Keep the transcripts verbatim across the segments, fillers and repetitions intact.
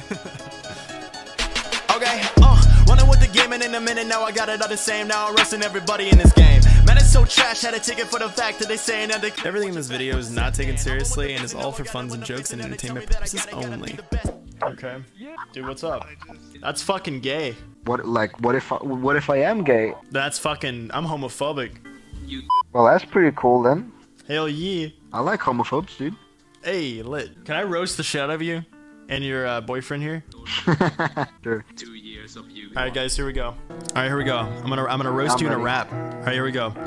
Okay, uh, running with the game and in a minute now I got it all the same. Now I'm roasting everybody in this game. Man, it's so trash, had a ticket for the fact that they saying that they everything in this video is not taken seriously and is all for funs and jokes and entertainment purposes only. Okay, dude, what's up? That's fucking gay. What, like, what if I, what if I am gay? That's fucking, I'm homophobic. Well, that's pretty cool then. Hell yeah. I like homophobes, dude. Hey, lit. Can I roast the shit out of you and your uh, boyfriend here? Sure. Two years of you. All right, guys, here we go. All right, here we go. I'm gonna, I'm gonna roast I'm you in a ready. rap. All right, here we go.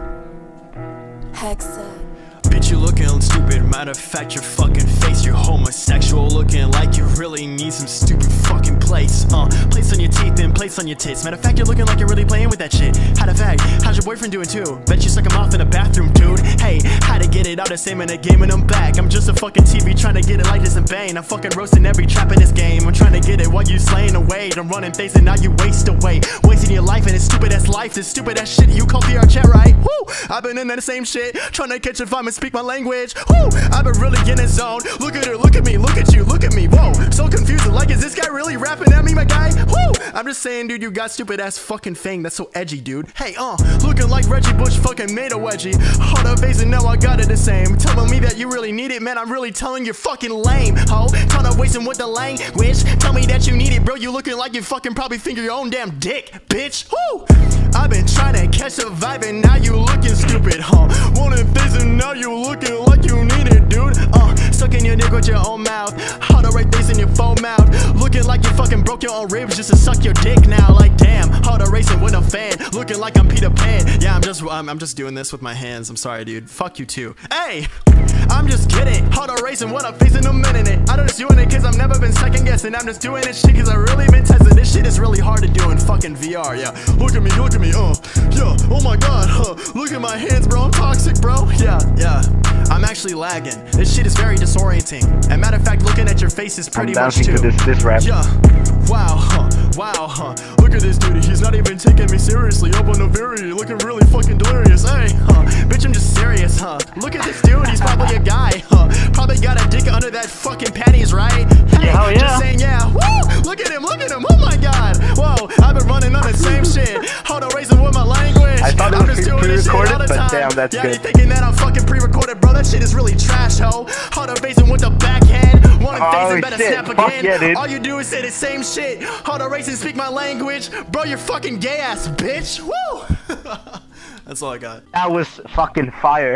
Hexa. Bitch, you looking stupid. Matter of fact, your fucking face, you're homosexual, looking like you really need some stupid fucking plates. Uh, plates on your teeth and plates on your tits. Matter of fact, you're looking like you're really playing with that shit. How the fact? How's your boyfriend doing too? Bet you suck him off in the bathroom, dude. Hey, how to get it out the same in a game and I'm back. I'm just a fucking T V trying to get it like this in Bane. I'm fucking roasting every trap in this game. I'm trying to get it while you slaying away. I'm running things and now you waste away. Wasting your life and it's stupid ass life. This stupid ass shit you call Vrchat, right? Woo! I've been in the same shit. Trying to catch a vibe and speak my language. Woo! I've been really in the zone. Look at her, look at me, look at you, look at me. Whoa, so confused. Like, is this guy really rapping at me, my guy? Woo! I'm just saying, dude, you got stupid ass fucking thing. That's so edgy, dude. Hey, uh, looking like Reggie Bush fucking made a wedgie. Hard up face and now I got it the same. Telling me that you really need it, man. I'm really telling you fucking lame, ho. Kind of wasting with the language. Tell me that you need it, bro. You looking like you fucking probably finger your own damn dick, bitch. Woo! I've been trying to catch a vibe and now you looking stupid, huh? Wanting things and now you looking like you need it, dude. Uh, sucking your dick with your own mouth. How to write things in your phone mouth. Looking like you fucking broke your own ribs just to suck your dick now. Like damn, how to racing with a fan. Looking like I'm Peter Pan. Yeah, I'm just I'm, I'm just doing this with my hands. I'm sorry, dude. Fuck you too. Hey, I'm just kidding. How to racing what I'm facing a minute. I'm just doing it cause I've never been second guessing. I'm just doing this shit cause I really been testing. This shit is really hard to do in fucking V R. Yeah, look at me, look at me. Uh, yeah. Oh my god. Huh. Look at my hands, bro. I'm toxic, bro. Yeah, yeah. I'm actually lagging. This shit is very disorienting. And matter of fact, looking at your face is pretty I'm much too. To this, this rap. Yeah. Wow, huh. Wow, huh. Look at this dude. He's not even taking me seriously. Up on the very, looking really fucking delirious. Hey, huh. Bitch, I'm just serious, huh. Look at this dude. He's probably a guy, huh. Probably got a dick under that fucking panties, right? Hey, yeah, yeah. Just saying, yeah. Woo! Look at him, look at him. Oh my god. Whoa, I've been running on the same shit. Hold on, raising with my language. I thought it I'm was just doing this shit all the but time. damn, that's yeah, good. you thinking that I'm fucking pre-recorded, bro? That shit is really trash, ho. Hold on, facing with the backhand. Wanting Oh, things and better shit. snap Fuck again. yeah, dude. All you do is say the same shit. Hold on, race and speak my language. Bro, you're fucking gay ass bitch. Woo! That's all I got. That was fucking fire.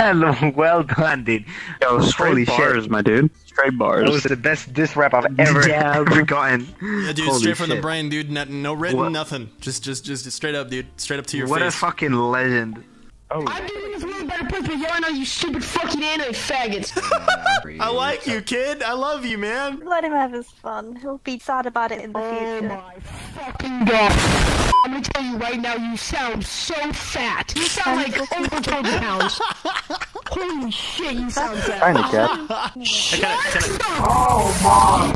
Well done, dude. Yo, Straight holy bars, shit. my dude. Straight bars. That was the best diss rap I've ever, ever gotten. Yeah, dude, Holy straight from shit. the brain, dude. No, no written, What? nothing. Just, just, just straight up, dude. Straight up to your What face. a fucking legend. Oh. I'm doing this really better place, but yelling at you stupid fucking anime faggots. I like you, kid. I love you, man. Let him have his fun. He'll be sad about it in the Oh future. my fucking god. I'm gonna tell you right now, you sound so fat. You sound like over two hundred pounds. Holy shit, you sound fat. Kinda, cat. Hey, can I, can I, Oh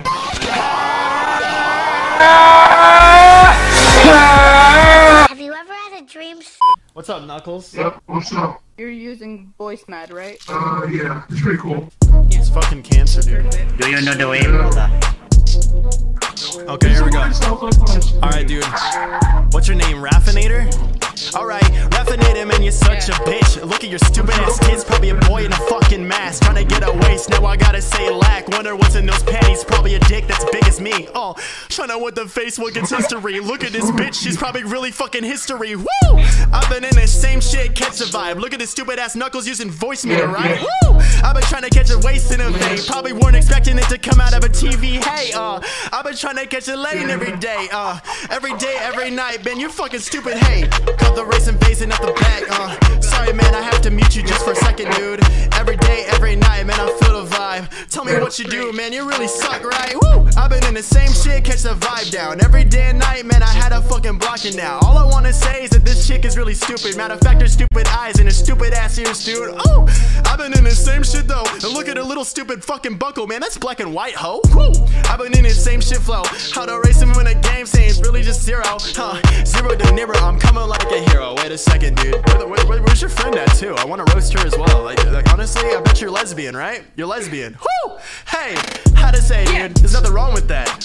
Have you ever had a dream? what's up, Knuckles? Yep, what's up? You're using voice mod, right? Uh, yeah, it's pretty cool. It's fucking cancer, dude. Do you know the way, brother? Okay, here we go. Alright, dude. What's your name? Raffinator? Alright, Raffinator, man, you're such a bitch. Look at your stupid ass kids, probably a boy in a fucking mask. Trying to get a waist, now I gotta say lack. Wonder what's in those panties, probably a dick that's big as me. Oh, trying to with the face, look, it's history. Look at this bitch, she's probably really fucking history. Woo! I've been in the same shit, catch the vibe. Look at this stupid ass Knuckles using voice meter, right? Woo! I've been trying to catch a waist in a vein. Probably weren't expecting it to come out of a T V. Hey, uh, I've been trying to catch a lane every day. Uh, every day, every night, man, you fucking stupid. Hey, cut the race and facing at the back. Uh, sorry, man, I have to mute you just for a second, dude. Every day, every night, man, I feel the vibe. Tell me what you do, man, you really suck, right? Woo! I've been in the same shit, catch the vibe down. Every day and night, man, I had a fucking blocking now. All I wanna say is that this chick is really stupid. Matter of fact, her stupid eyes and her stupid ass ears, dude. Oh, I've been in the same shit though. And look at her little stupid fucking buckle, man. That's black and white, ho. Woo! I've been in the same shit flow. How to race him in a game, saying it's really just zero. Huh? Zero to Nero, I'm coming like a hero. Wait a second, dude. Where, where, where, where's your friend at too? I want to roast her as well. Like, like, honestly, I bet you're lesbian, right? You're lesbian. Woo! Hey, how to say, dude? There's nothing wrong with that.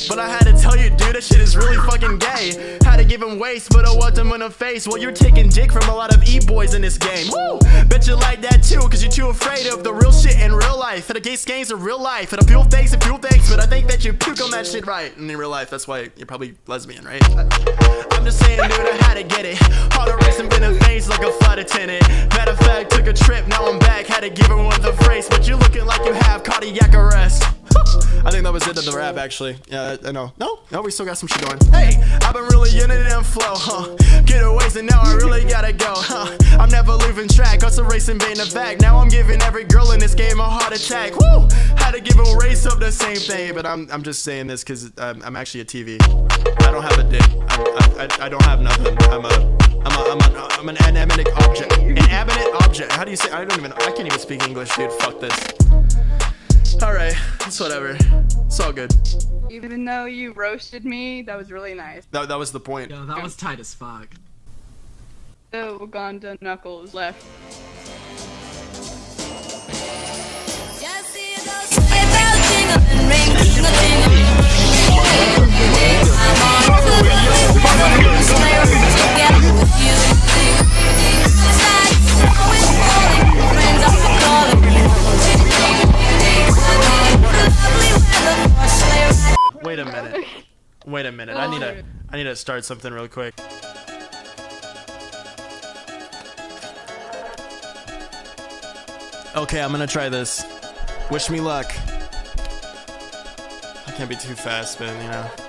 But I had to tell you, dude, that shit is really fucking gay. Had to give him waste, but I want them in the face. Well, you're taking dick from a lot of e-boys in this game. Woo! Bet you like that too, cause you're too afraid of the real shit in real life. And the gay games are real life. And the people fakes and people fakes, but I think that you puke on that shit right. And in real life, that's why you're probably lesbian, right? I'm just saying, dude, I had to get it. All the racing been in face like a flight attendant. Matter of fact, took a trip, now I'm back. Had to give her one the phrase, but you looking like you have cardiac arrest. I think that was it of the rap, actually. Yeah, I know. No, no, we still got some shit going. Hey, I've been really in it and flow, huh? Get away, and now I really gotta go, huh? I'm never leaving track, also racing being a fact. Now I'm giving every girl in this game a heart attack. Woo! Had to give a race of the same thing, but I'm I'm just saying this because I'm, I'm actually a T V. I don't have a dick. I, I, I don't have nothing. I'm a I'm a I'm a I'm an inanimate object. Inanimate object. How do you say? I don't even. I can't even speak English, dude. Fuck this. Alright, it's whatever. It's all good. Even though you roasted me, that was really nice. That, that was the point. Yo, that was tight as fuck. The Wakanda Knuckles left. Wait a minute. Wait a minute. I need to I need to start something real quick. Okay, I'm gonna try this. Wish me luck. I can't be too fast, but you know.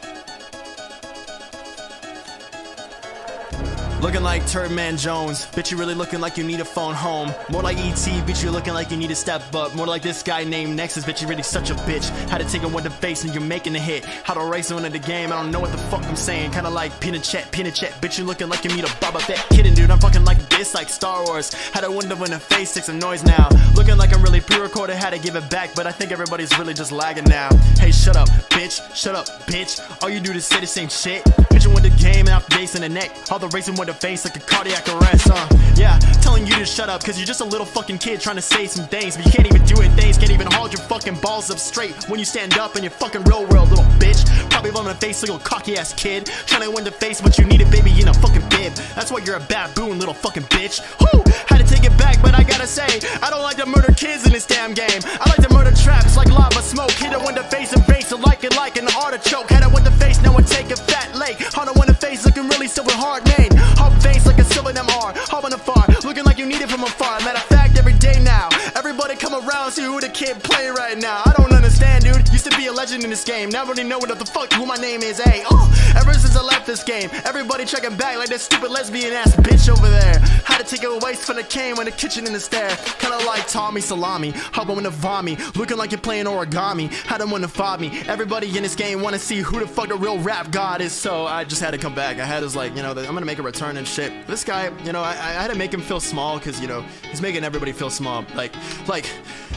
Looking like Turtman Jones. Bitch, you really looking like you need a phone home. More like E T, bitch, you looking like you need to step up. More like this guy named Nexus, bitch, you really such a bitch. Had to take him with the face and you're making a hit. How to race one in the game, I don't know what the fuck I'm saying. Kinda like Pinochet, Pinochet. Bitch, you looking like you need a Boba Fett. Kidding, dude, I'm fucking like this, like Star Wars. Had a window in the face, take some noise now. Looking like I'm really pre-recorded, had to give it back. But I think everybody's really just lagging now. Hey, shut up, bitch, shut up, bitch. All you do is say the same shit. Bitch, you win the game and I'm face in the neck. All the racing with the face like a cardiac arrest, uh yeah, telling you to shut up cause you're just a little fucking kid trying to say some things, but you can't even do it things, can't even hold your fucking balls up straight when you stand up in your fucking real world, little bitch. Probably loving the face, little cocky ass kid trying to win the face, but you need a baby in a fucking bib. That's why you're a baboon, little fucking bitch. Whoo! Had to take it back, but I gotta say I don't like to murder kids in this damn game. I like to murder traps like lava smoke. Hit it with the face and face, so like it like an artichoke. Had it with the face, now I take a fat lake. Hard on the face, looking really silver hard name. Hard face like a silver M R, hard on the far, looking like you need it from afar. Matter of fact, every day now, everybody come around, see who the kid play right now. I don't understand, dude. Used to be a legend in this game. Now I already know what the fuck who my name is. Hey, oh, ever since I left this game, everybody checking back like that stupid lesbian ass bitch over there. Had to take a waste from the cane when the kitchen in the stair. Kinda like Tommy Salami, hop on the vommy, looking like you're playing origami. Had them wanna fob me. Everybody in this game wanna see who the fuck the real rap god is. So I just had to come back. I had to like, you know, I'm gonna make a return and shit. This guy, you know, I, I had to make him feel small because, you know, he's making everybody feel small. Like, like,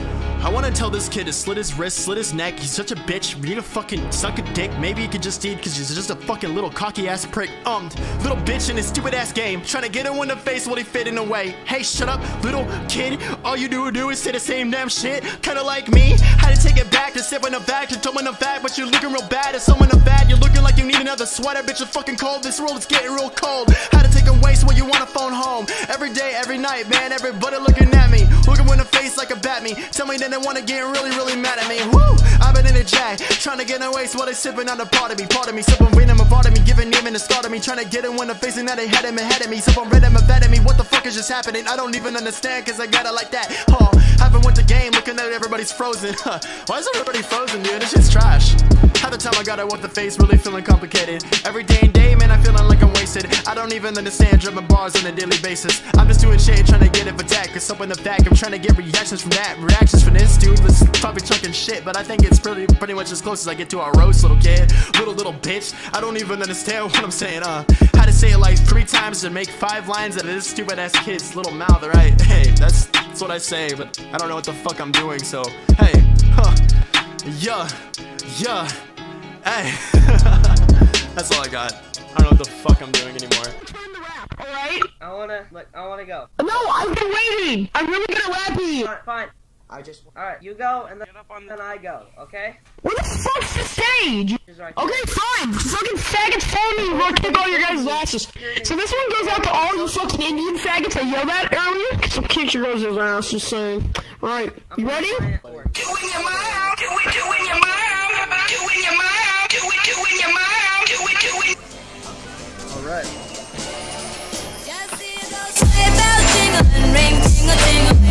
I want to tell this kid to slit his wrist, slit his neck. He's such a bitch. We need to fucking suck a dick. Maybe he could just eat because he's just a fucking little cocky ass prick. Um, little bitch in his stupid ass game. Trying to get him in the face while he fit in away. Hey, shut up, little kid. All you do do is say the same damn shit. Kinda like me. Had to take it back to sip in the back to tome in the back. But you're looking real bad. As someone in the bad, you're looking like you need another sweater. Bitch, you're fucking cold. This world is getting real cold. Had to take a waste when you want a phone home. Every day, every night, man. Everybody looking at me. Looking in the face like a bat me. Tell me that they wanna get really, really mad at me. Woo! I've been in a jack, trying to get a waste while they sipping on the part of me, part of me, sipping venom, a part of me, giving him in the start of me, trying to get in when the facing that they had him ahead of me, sipping red and mad at me. What the fuck is just happening? I don't even understand, cause I got it like that. Oh, haven't went to game, looking at everybody's frozen. Why is everybody frozen, dude? This shit's trash. Half the time I got it with the face, really feeling complicated. Every day and day, man, I'm feeling like I'm wasted. I don't even understand dripping bars on a daily basis. I'm just doing shit, trying to get it for that, cause up in the back, I'm trying to get reactions from that. Reactions from this dude was probably chucking shit, but I think it's pretty pretty much as close as I get to a roast, little kid. Little, little bitch. I don't even understand what I'm saying, uh. Had to say it like three times to make five lines out of this stupid ass kid's little mouth, right? Hey, that's, that's what I say, but I don't know what the fuck I'm doing, so, hey, huh. Yeah, yeah, hey. That's all I got. I don't know what the fuck I'm doing anymore. Alright? I wanna, like, I wanna go. No, I've been waiting! I'm really good at rapping! Fine, fine. I just. Alright, you go, and then, then I go, okay? Where the fuck's the stage? Right okay, fine. Fucking faggots follow me. We'll kick all your guys' asses. So this one goes out to all you fucking Indian faggots I yelled at earlier. So kick your guys' ass, just saying. Alright, you ready? Do in your mouth, do it, do in your mouth, do in your mouth, do it, do in your mouth, do it, do it. Alright. Just see those sleigh bells jingle and ring, jingle, jingle.